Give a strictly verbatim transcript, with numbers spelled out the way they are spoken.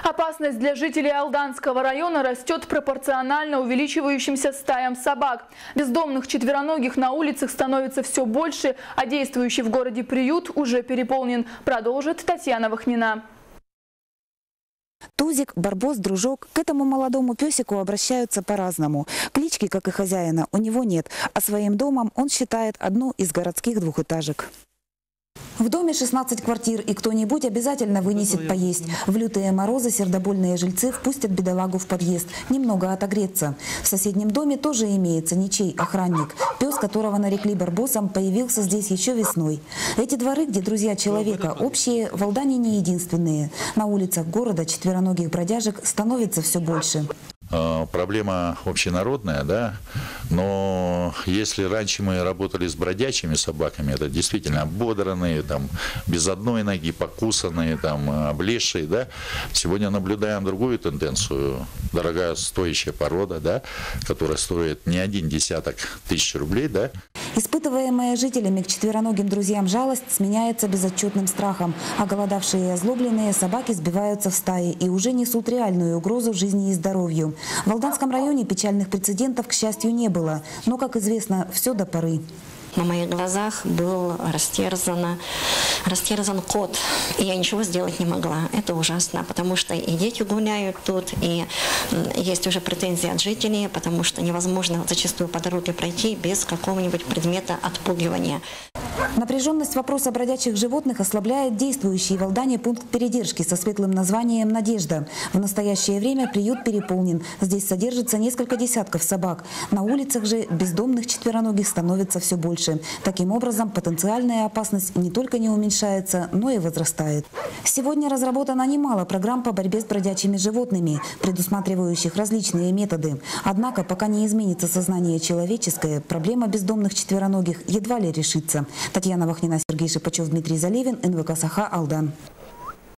Опасность для жителей Алданского района растет пропорционально увеличивающимся стаям собак. Бездомных четвероногих на улицах становится все больше, а действующий в городе приют уже переполнен. Продолжит Татьяна Вахнина. Тузик, барбос, дружок. К этому молодому песику обращаются по-разному. Клички, как и хозяина, у него нет, а своим домом он считает одну из городских двухэтажек. В доме шестнадцать квартир, и кто-нибудь обязательно вынесет поесть. В лютые морозы сердобольные жильцы впустят бедолагу в подъезд, немного отогреться. В соседнем доме тоже имеется ничей охранник. Пес, которого нарекли барбосом, появился здесь еще весной. Эти дворы, где друзья человека общие, в Алдане не единственные. На улицах города четвероногих бродяжек становится все больше. Проблема общенародная, да, но если раньше мы работали с бродячими собаками, это действительно ободранные, там, без одной ноги, покусанные, там, облезшие, да, сегодня наблюдаем другую тенденцию. Дорогая стоящая порода, да, которая стоит не один десяток тысяч рублей, да. Испытываемая жителями к четвероногим друзьям жалость сменяется безотчетным страхом. Оголодавшие и озлобленные собаки сбиваются в стаи и уже несут реальную угрозу жизни и здоровью. В Алданском районе печальных прецедентов, к счастью, не было. Но, как известно, все до поры. На моих глазах был растерзан, растерзан кот, и я ничего сделать не могла. Это ужасно, потому что и дети гуляют тут, и есть уже претензии от жителей, потому что невозможно зачастую по дороге пройти без какого-нибудь предмета отпугивания. Напряженность вопроса бродячих животных ослабляет действующий в Алдане пункт передержки со светлым названием «Надежда». В настоящее время приют переполнен. Здесь содержится несколько десятков собак. На улицах же бездомных четвероногих становится все больше. Таким образом, потенциальная опасность не только не уменьшается, но и возрастает. Сегодня разработано немало программ по борьбе с бродячими животными, предусматривающих различные методы. Однако, пока не изменится сознание человеческое, проблема бездомных четвероногих едва ли решится. Татьяна Вахнина, Сергей Шипачев, Дмитрий Залевин, эн вэ ка «Саха», Алдан.